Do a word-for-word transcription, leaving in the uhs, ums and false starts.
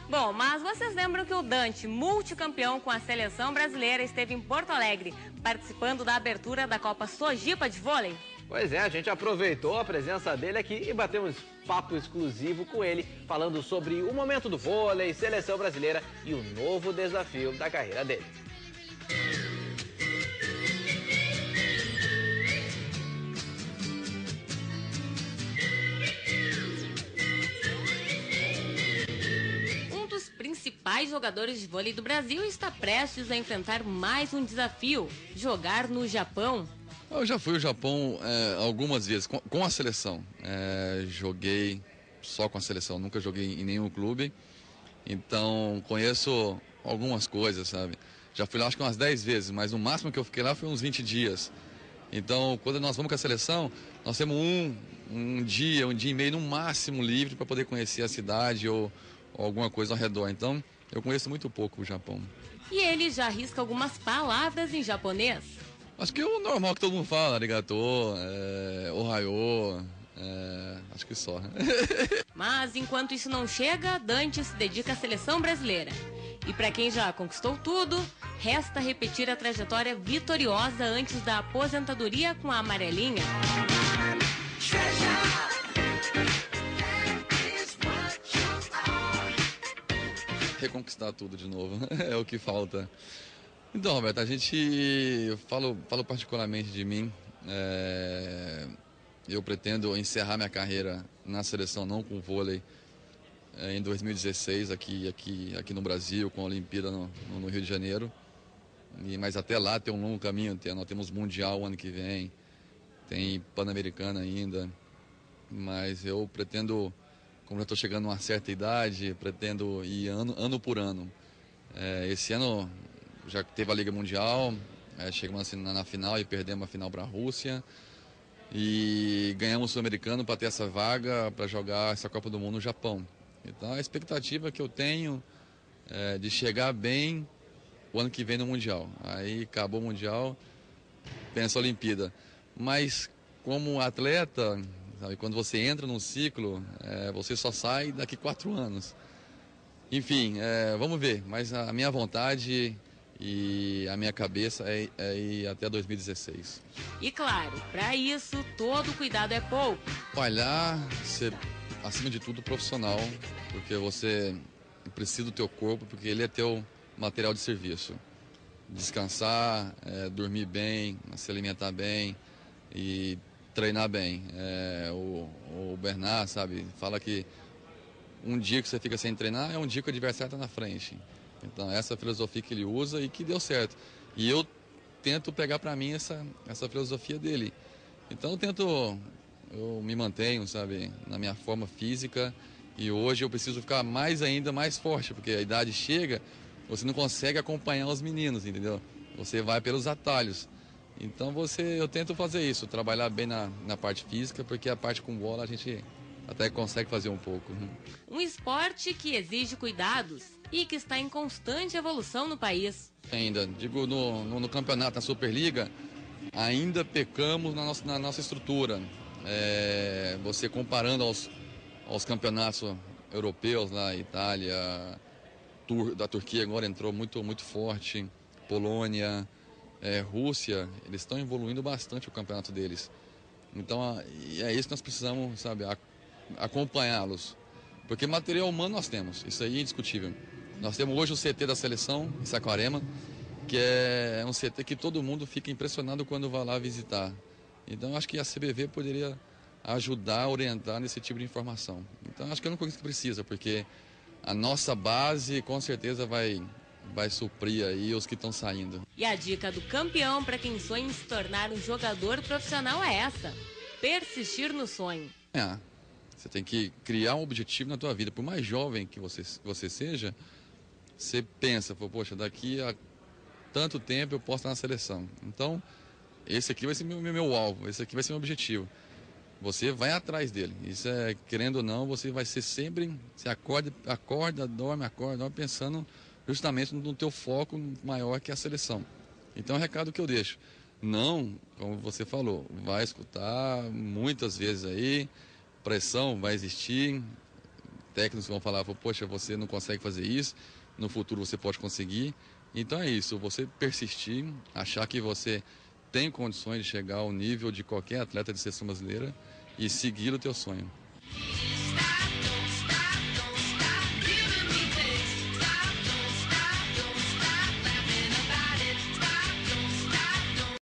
Bom, mas vocês lembram que o Dante, multicampeão com a seleção brasileira, esteve em Porto Alegre, participando da abertura da Copa Sojipa de vôlei? Pois é, a gente aproveitou a presença dele aqui e bateu um papo exclusivo com ele, falando sobre o momento do vôlei, seleção brasileira e o novo desafio da carreira dele. Principais jogadores de vôlei do Brasil está prestes a enfrentar mais um desafio: jogar no Japão. Eu já fui ao Japão é, algumas vezes com, com a seleção. É, joguei só com a seleção, nunca joguei em nenhum clube. Então conheço algumas coisas, sabe? Já fui lá acho que umas dez vezes, mas o máximo que eu fiquei lá foi uns vinte dias. Então quando nós vamos com a seleção, nós temos um, um dia, um dia e meio no máximo livre para poder conhecer a cidade ou alguma coisa ao redor. Então, eu conheço muito pouco o Japão. E ele já arrisca algumas palavras em japonês? Acho que é o normal que todo mundo fala, arigato, é, ohayou, é, acho que só. Mas enquanto isso não chega, Dante se dedica à seleção brasileira. E para quem já conquistou tudo, resta repetir a trajetória vitoriosa antes da aposentadoria com a amarelinha. Reconquistar tudo de novo, é o que falta. Então, Roberto, a gente, eu falo, falo particularmente de mim, é, eu pretendo encerrar minha carreira na seleção, não com vôlei, é, em dois mil e dezesseis, aqui, aqui, aqui no Brasil, com a Olimpíada no, no Rio de Janeiro. E, mas até lá tem um longo caminho, tem, nós temos Mundial o ano que vem, tem Pan-Americana ainda, mas eu pretendo, como já estou chegando a uma certa idade, pretendo ir ano, ano por ano. É, esse ano já teve a Liga Mundial, é, chegamos assim, na, na final e perdemos a final para a Rússia. E ganhamos o Sul-Americano para ter essa vaga para jogar essa Copa do Mundo no Japão. Então a expectativa que eu tenho é de chegar bem o ano que vem no Mundial. Aí acabou o Mundial, pensa a Olimpíada. Mas como atleta, sabe, quando você entra num ciclo, é, você só sai daqui quatro anos. Enfim, é, vamos ver. Mas a minha vontade e a minha cabeça é, é ir até dois mil e dezesseis. E claro, para isso, todo cuidado é pouco. Olhar, ser, acima de tudo, profissional, porque você precisa do teu corpo, porque ele é teu material de serviço. Descansar, é, dormir bem, se alimentar bem e treinar bem. É, o, o Bernard, sabe, fala que um dia que você fica sem treinar é um dia que o adversário está na frente. Então essa é a filosofia que ele usa e que deu certo. E eu tento pegar para mim essa, essa filosofia dele. Então eu tento, eu me mantenho, sabe, na minha forma física e hoje eu preciso ficar mais ainda mais forte, porque a idade chega, você não consegue acompanhar os meninos, entendeu? Você vai pelos atalhos. Então você, eu tento fazer isso, trabalhar bem na, na parte física, porque a parte com bola a gente até consegue fazer um pouco. Um esporte que exige cuidados e que está em constante evolução no país. Ainda, digo, no, no, no campeonato, na Superliga, ainda pecamos na nossa, na nossa estrutura. É, você comparando aos, aos campeonatos europeus, lá, Itália, Tur, da Turquia agora entrou muito, muito forte, Polônia, é, Rússia, eles estão evoluindo bastante o campeonato deles. Então, e é isso que nós precisamos, sabe, acompanhá-los. Porque material humano nós temos, isso aí é indiscutível. Nós temos hoje o C T da seleção, em Saquarema, que é um C T que todo mundo fica impressionado quando vai lá visitar. Então acho que a C B V poderia ajudar a orientar nesse tipo de informação. Então acho que é a única coisa que precisa, porque a nossa base com certeza vai, vai suprir aí os que estão saindo. E a dica do campeão para quem sonha em se tornar um jogador profissional é essa: persistir no sonho. É. Você tem que criar um objetivo na tua vida. Por mais jovem que você, você seja, você pensa, poxa, daqui a tanto tempo eu posso estar na seleção. Então, esse aqui vai ser meu, meu, meu alvo, esse aqui vai ser meu objetivo. Você vai atrás dele. Isso é, querendo ou não, você vai ser sempre, você acorda, acorda, dorme, acorda, dorme, pensando justamente no teu foco maior, que é a seleção. Então, é o recado que eu deixo. Não, como você falou, vai escutar muitas vezes aí, pressão vai existir, técnicos que vão falar, poxa, você não consegue fazer isso, no futuro você pode conseguir. Então é isso, você persistir, achar que você tem condições de chegar ao nível de qualquer atleta de seleção brasileira e seguir o teu sonho.